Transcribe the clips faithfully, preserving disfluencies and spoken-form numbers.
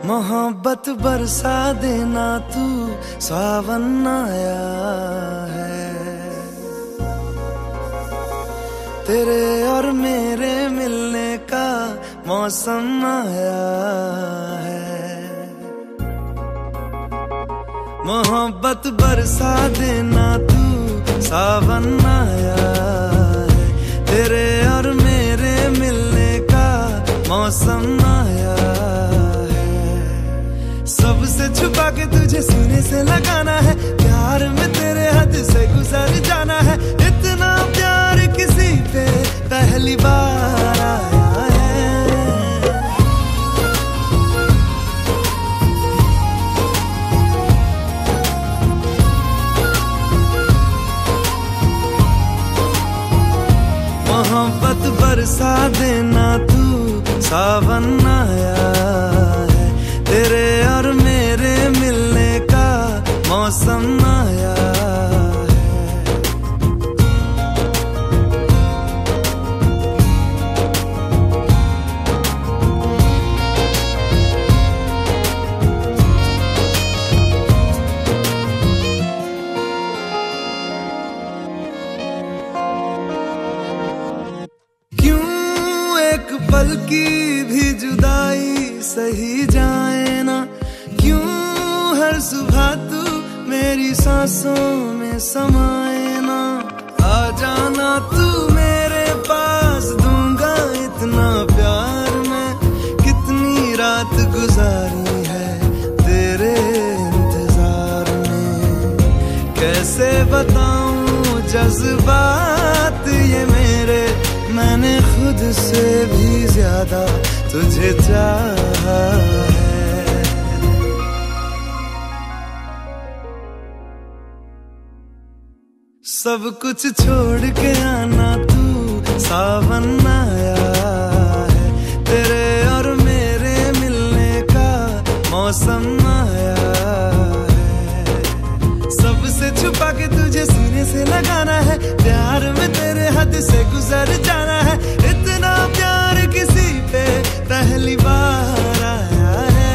मोहब्बत बरसा देना तू, सावन आया है। तेरे और मेरे मिलने का मौसम आया है। मोहब्बत बरसा देना तू, सावन आया है। तेरे और मेरे मिलने का मौसम आया है। सबसे छुपा के तुझे सीने से लगाना है, प्यार में तेरे हद से गुजर जाना है। इतना प्यार किसी पे पहली बार आया है। मोहब्बत बरसा देना तू, सावन आया है। तेरे और मेरे मिलने का मौसम आया है। क्यों एक पल की भी जुदाई सही जाए ना, क्यों हर सुबह तू मेरी सांसों में समाए ना। आ जाना तू मेरे पास, दूंगा इतना प्यार मैं। कितनी रात गुजारी है तेरे इंतजार में, कैसे बताऊं जज्बात ये मेरे। मैंने खुद से भी ज्यादा तुझे चाहा है। सब कुछ छोड़ के आना तू, सावन आया है। तेरे और मेरे मिलने का मौसम आया है। सबसे छुपा के तुझे सीने से लगाना है, प्यार में तेरे हद से गुजर जाना है। इतना प्यार किसी पे पहली बार आया है।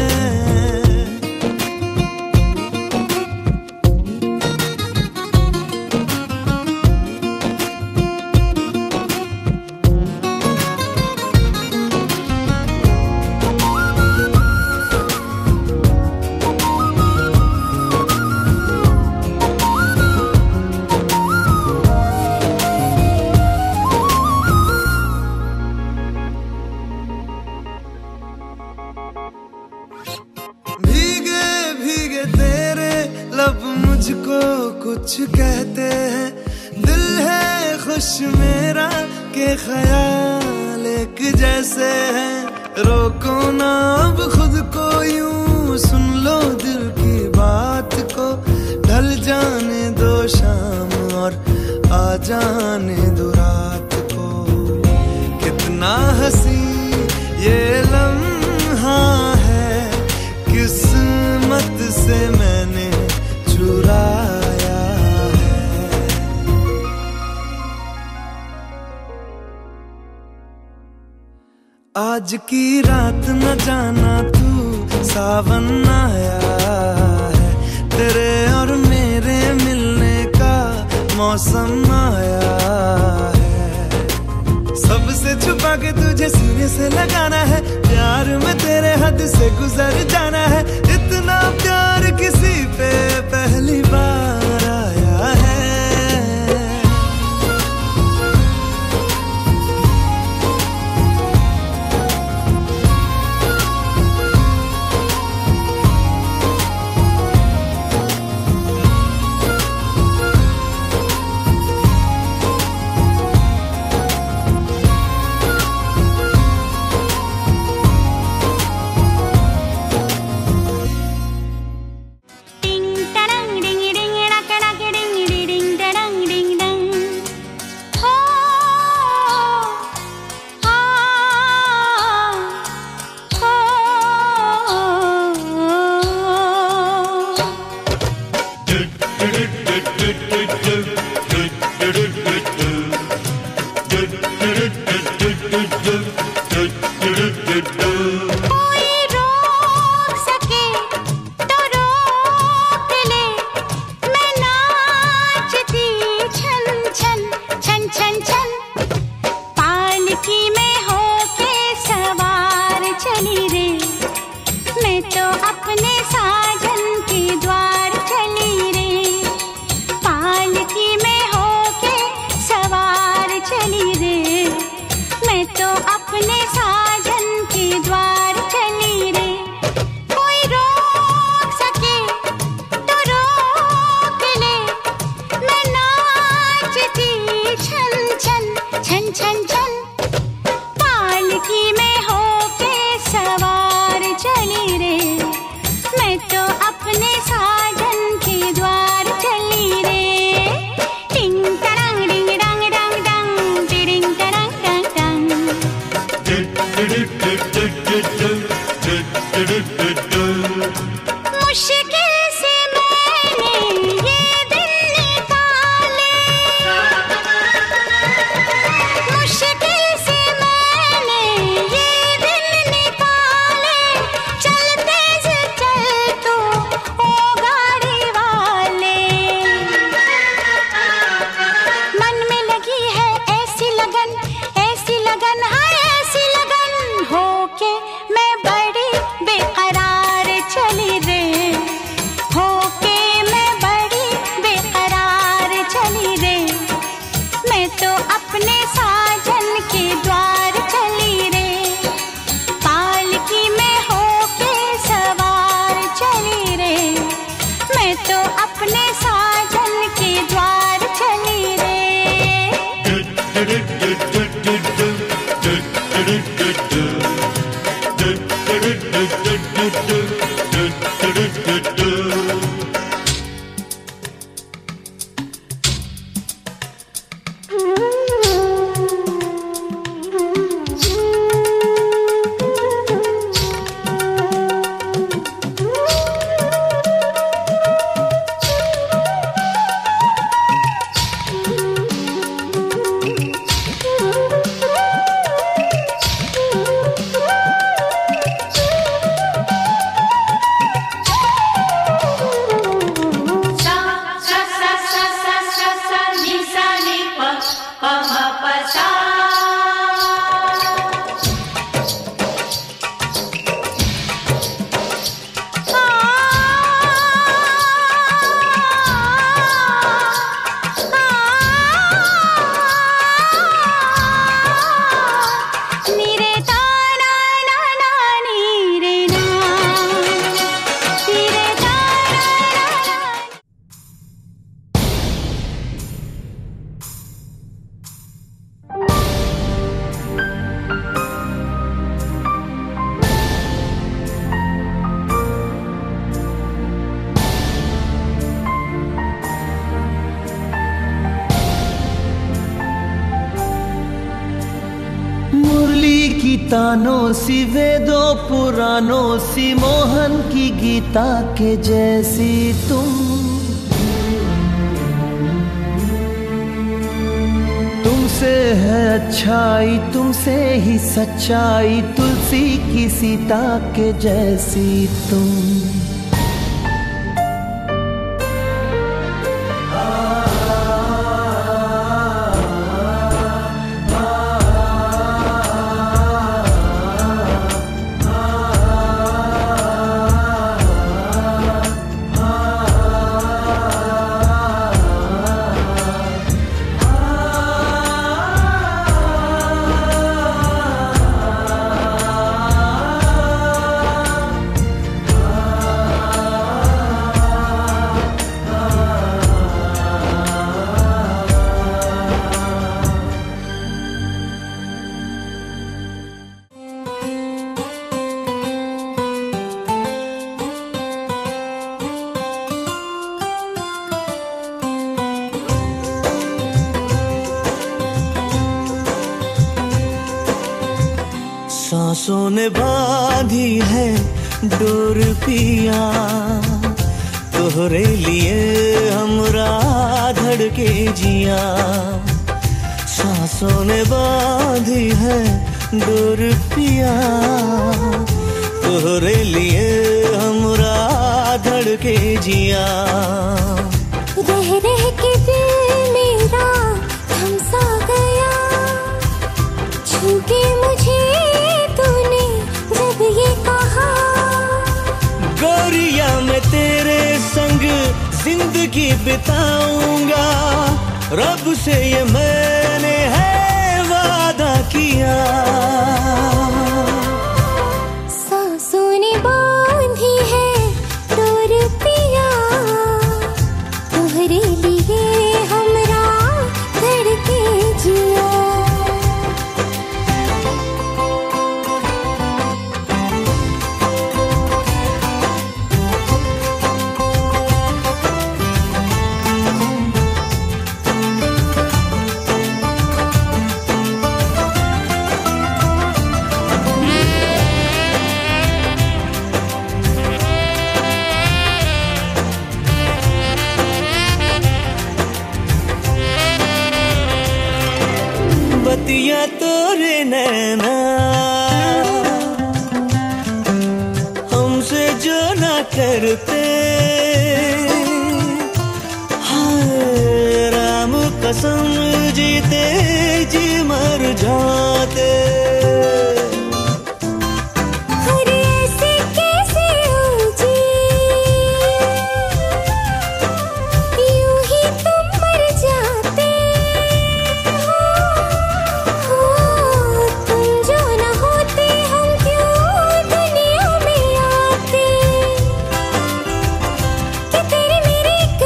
भीगे भीगे तेरे लब मुझको कुछ कहते हैं। दिल है खुश मेरा के ख्याल एक जैसे हैं। रोको ना अब खुद को यूं, सुन लो दिल की बात को। ढल जाने दो शाम और आ जाने दो रात को। कितना हंसी ये लम्हा है, किस्मत से मैंने चुराया है। आज की रात न जाना तू, सावन आया है। तेरे और मेरे मिलने का मौसम आया है। सबसे छुपा के तुझे सीने से लगाना है, प्यार में तेरे हद से गुजर जाना है। इतना प्यार किसी पे पहली बार आया है। अपने साजन के द्वार चली रे। तानों सी वेदों पुराणों सी मोहन की गीता के जैसी तुम, तुमसे है अच्छाई तुमसे ही सच्चाई, तुलसी की सीता के जैसी तुम। सांसों ने बांधी है डोर पिया, तोहरे लिए हमरा धड़के जिया। सांसों ने बांधी है डोर पिया, तोहरे लिए हमरा धड़के जिया। रह रह के दिल मेरा थम सा गया, छू के मुझे तूने जब ये कहा। गोरिया मैं तेरे संग जिंदगी बिताऊंगा, रब से ये मैंने है वादा किया। सांसों ने बांधी है डोर पिया, तोहरे लिए हमरा धड़के जिया। बतिया तोरे नैना हमसे जो ना करते, हाय राम कसम जीते जी मर जाते। तेरे मेरे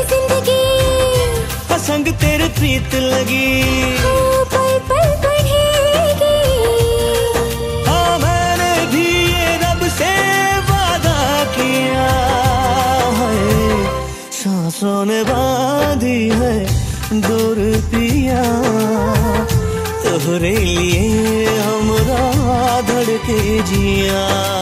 प्रीत लगी पल पल बढ़ेगी। हाँ मैंने भी ये रब से वादा किया है, सांसों ने बांधी है डोर पिया, तोहरे लिए हमरा धड़के जिया।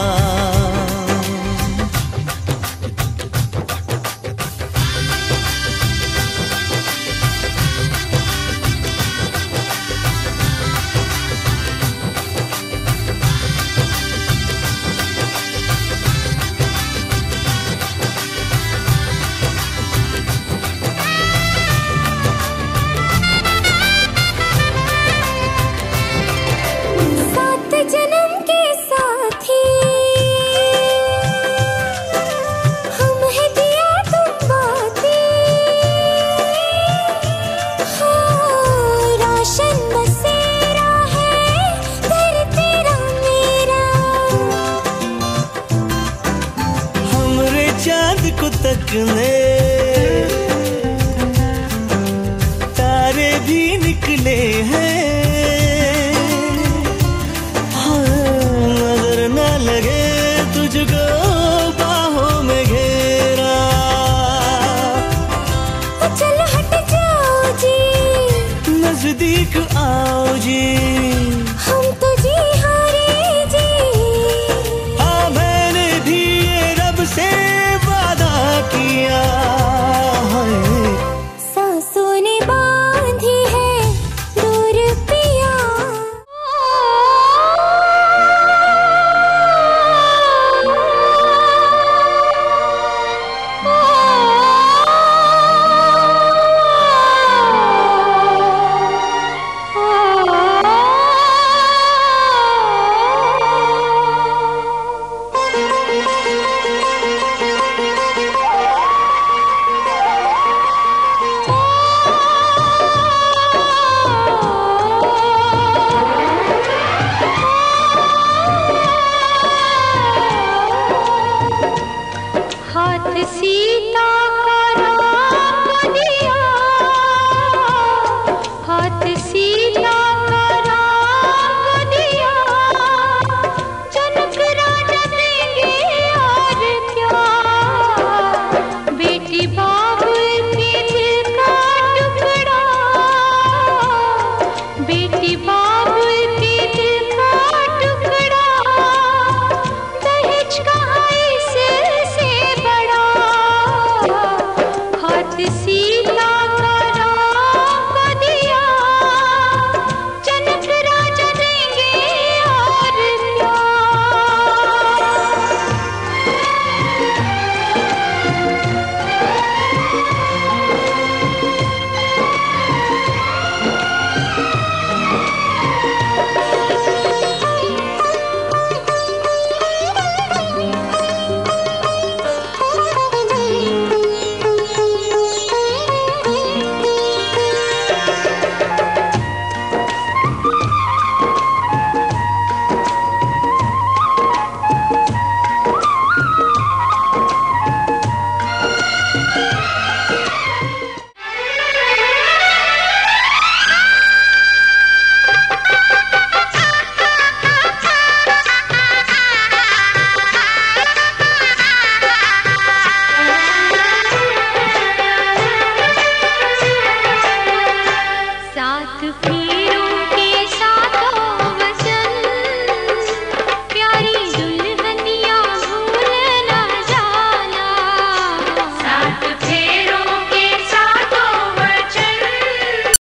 तकने तारे भी निकले हैं, हाँ, नजर न लगे तुझको बाहों में घेरा। चल हट जाओ जी, नजदीक आओ जी, हम तो जी हारे जी। हाँ मैंने भी ये रब से किया है, सांसों ने बांधी है डोर पिया। सीता का राम दिया, हाथ सीता का राम दिया, जनक राजा देंगे और क्या, बेटी बाबुल के दिल का टुकड़ा, बेटी बाबुल के दिल का टुकड़ा, दहेज कहाँ इससे बड़ा, हाथ सीता का राम को दिया, जनक राजा देंगे और क्या। साथ फेरों